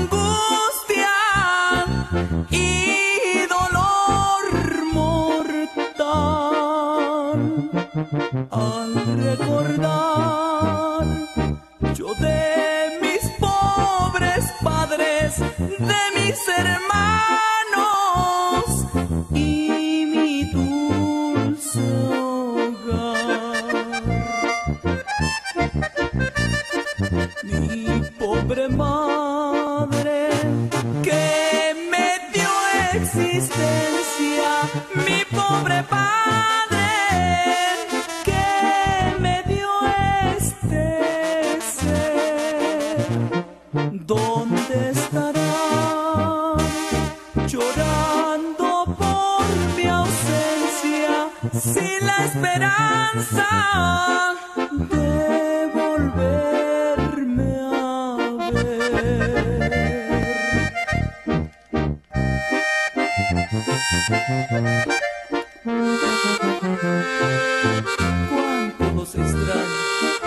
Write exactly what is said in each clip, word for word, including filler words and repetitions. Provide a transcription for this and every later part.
angustia y dolor mortal al recordar yo de mis pobres padres, de mis hermanos y mi dulce hogar. Mi pobre madre que me dio existencia, mi pobre padre que me dio este ser. ¿Dónde estará llorando por mi ausencia sin la esperanza de volverme a ver? Cuánto los extraño.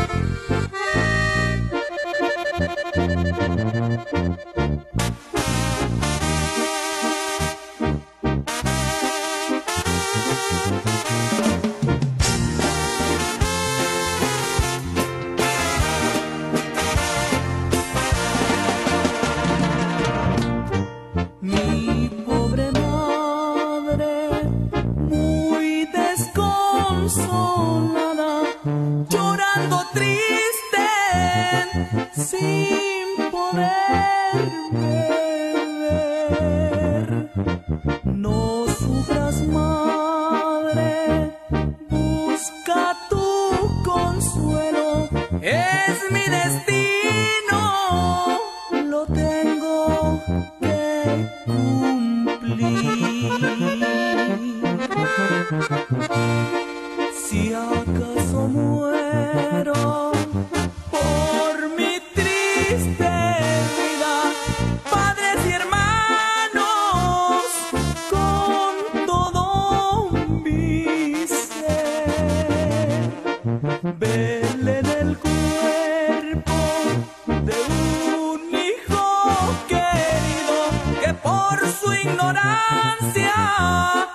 Mi pobre madre, muy desconsolada, llorando triste, sin poderme ver. No sufras, madre, busca tu consuelo, es mi destino, lo tengo que cumplir. Si acaso muero por mi triste vida, padres y hermanos, con todo mi ser, velen el cuerpo de un hijo querido que por su ignorancia